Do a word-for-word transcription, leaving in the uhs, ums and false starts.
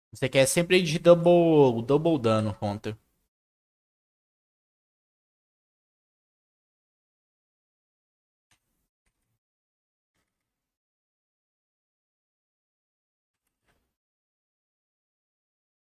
Você quer sempre de double, double dano contra.